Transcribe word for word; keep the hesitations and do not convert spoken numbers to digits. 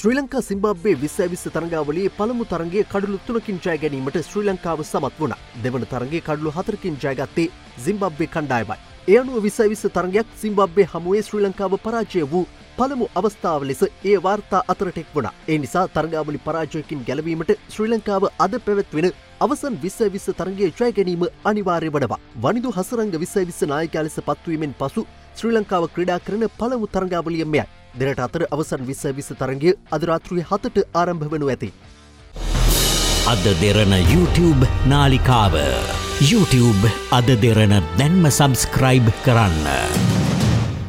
ශ්‍රී ලංකා සිම්බාබ්වේ විස්සයි විස්ස තරගාවලියේ පළමු තරගයේ කඩලු තුනකින් ජය ගැනීමට ශ්‍රී ලංකාව සමත් වුණා. දෙවන තරගයේ කඩලු හතරකින් ජයගත්තේ සිම්බාබ්වේ කණ්ඩායමයි. ඒ අනුව විස්සයි විස්ස තරගයක් සිම්බාබ්වේ හමුවේ ශ්‍රී ලංකාව පරාජය වූ පළමු අවස්ථාව ලෙස ඒ වාර්තා අතරට එක් වුණා. ඒ නිසා තරගාවලි පරාජයකින් ගැලවීමට ශ්‍රී ලංකාව අද පැවැත්වෙන අවසන් විස්සයි විස්ස තරගයේ ජය ගැනීම අනිවාර්ය වනවා. වනිදු හසරංග විස්සයි විස්ස නායකයා ලෙස පත්වීමෙන් පසු ශ්‍රී ලංකාව ක්‍රීඩා කරන පළමු තරගාවලිය මෙයයි. දෙරට අතර අවසන් විස්සයි විස්ස තරගය අද රාත්‍රියේ හතට ආරම්භ වනු ඇති. අද දෙරණ YouTube නාලිකාව YouTube අද දෙරණ දැන්ම සබස්ක්‍රයිබ් කරන්න.